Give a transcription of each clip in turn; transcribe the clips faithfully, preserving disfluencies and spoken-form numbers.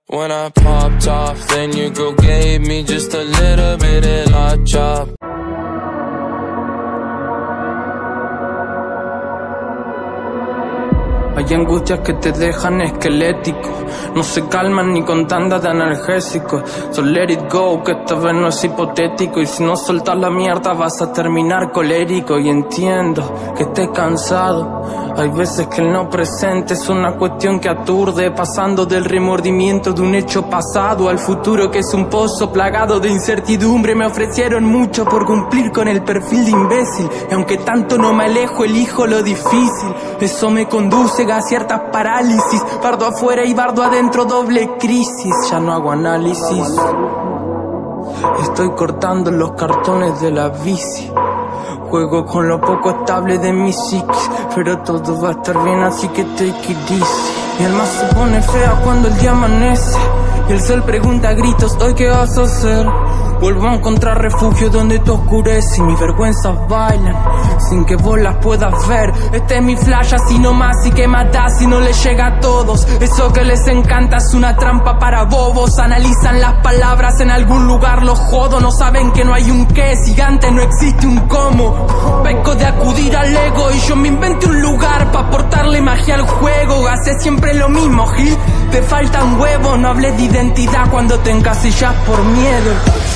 When I popped off, then your girl gave me just a little bit of la chop. Hay angustias que te dejan esquelético, no se calman ni con tanda de analgésico. So let it go, que esta vez no es hipotético. Y si no soltas la mierda vas a terminar colérico. Y entiendo que estés cansado, hay veces que el no presente es una cuestión que aturde, pasando del remordimiento de un hecho pasado al futuro que es un pozo plagado de incertidumbre. Me ofrecieron mucho por cumplir con el perfil de imbécil, y aunque tanto no me alejo elijo lo difícil. Eso me conduce a ciertas parálisis, bardo afuera y bardo adentro, doble crisis. Ya no hago análisis, estoy cortando los cartones de la bici. Juego con lo poco estable de mi psiquis, pero todo va a estar bien, así que take it easy. Mi alma se pone fea cuando el día amanece y el sol pregunta a gritos, ¿hoy qué vas a hacer? Vuelvo a encontrar refugio donde te oscurece y mis vergüenzas bailan sin que vos las puedas ver. Este es mi flash, así nomás, y que matás si no les llega a todos. Eso que les encanta es una trampa para bobos. Analizan las palabras, en algún lugar los jodo. No saben que no hay un qué, si antes no existe un cómo. Peco de acudir al ego y yo me inventé un lugar pa' aportarle magia al juego. Hace siempre lo mismo, Gil, te faltan huevos. No hables de identidad cuando te encasillas por miedo.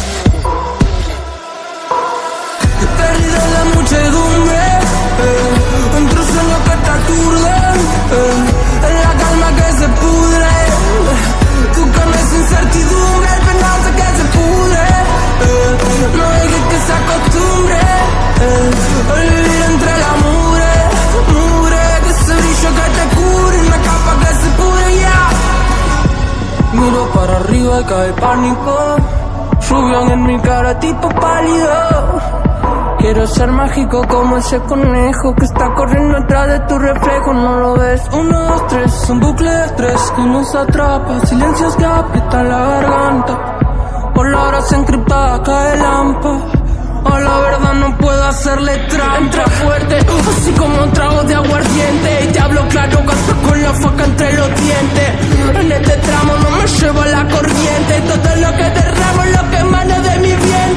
Perdido en la muchedumbre, eh, un truco en lo que te aturde, eh, en la calma que se pudre, eh, tu carne es incertidumbre, el penazo que se pudre, eh, no dejes que se acostumbre, eh, a vivir entre la mugre, mugre, que ese brillo que te cubre, una capa que se pudre, ya. Yeah. Miro para arriba y cae pánico, lluvia en mi cara tipo pálido. Quiero ser mágico como ese conejo que está corriendo atrás de tu reflejo, no lo ves. Uno, dos, tres, un bucle de estrés que nos atrapa, silencios que aprietan la garganta. Por la hora se encriptada cae el lampa, a la verdad no puedo hacerle trampa. Entra fuerte, así como un trago de aguardiente, y te hablo claro, gasto con la faca entre los dientes. En este tramo no me llevo la corriente, todo lo que derramo es lo que emana de mi bien.